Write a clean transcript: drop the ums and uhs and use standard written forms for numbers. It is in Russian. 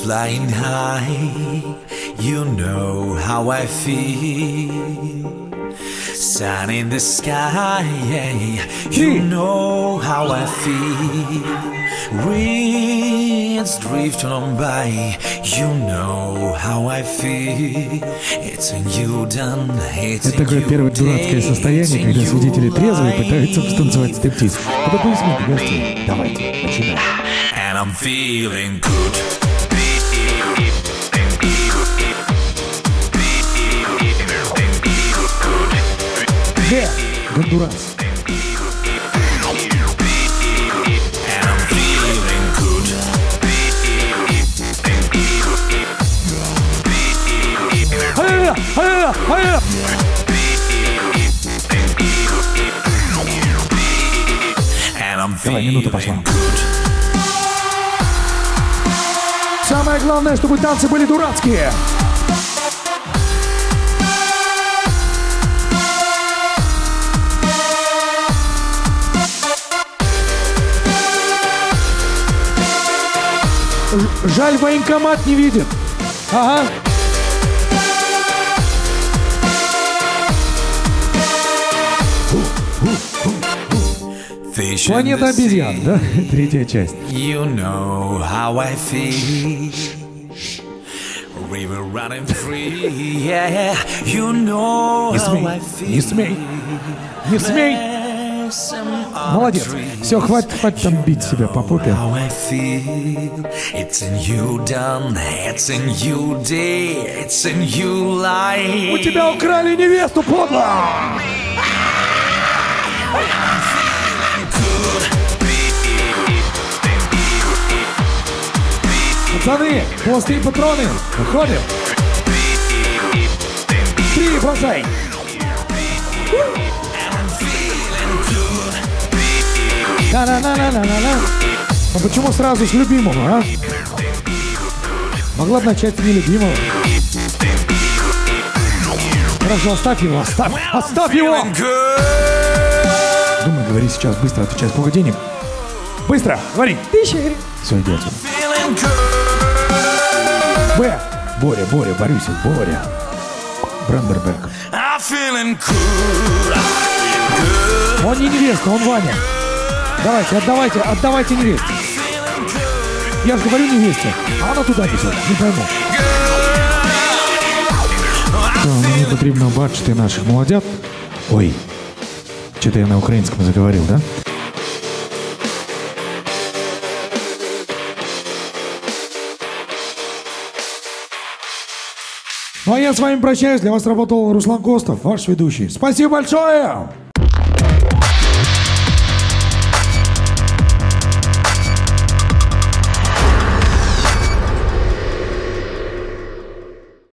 flying high. You know how I feel. Sun in the sky, you know how I feel. Winds drifting on by, you know how I feel. It's a new dawn, it's a new day. Это такое первое дурацкое состояние, когда свидетели трезвые пытаются станцевать стриптиз. Под аплодисменты гостей. Давайте, начинаем. And I'm feeling good. Гондурас. Давай, минута пошла. Самое главное, чтобы танцы были дурацкие. Жаль, военкомат не видит. Ага. Планета обезьян, да? Третья часть. You know how I feel. River running free. Yeah, you know how I feel. Не смей. Не смей. Молодец. Все, хватит там бить себя по попе. It's a new dawn, it's a new day, it's a new life. У тебя украли невесту, подло! Пацаны, пустые патроны, выходим. 3, бросай. На-на-на-на-на-на. А почему сразу с любимого, а? Могла бы начать с нелюбимого. Хорошо, оставь его, оставь его! Думай, говори сейчас быстро, а то сейчас много денег. Быстро, говори. Все, иди отсюда. Б. Боря, Борисов, Боря. Брандерберг. Он не невеста, он Ваня. Давайте, отдавайте невесте. Я же говорю невесте, а она туда несет, не пойму. Мені потрібно бачити наших молодят. Ой, что-то я на украинском заговорил, да? Ну а я с вами прощаюсь. Для вас работал Руслан Костов, ваш ведущий. Спасибо большое!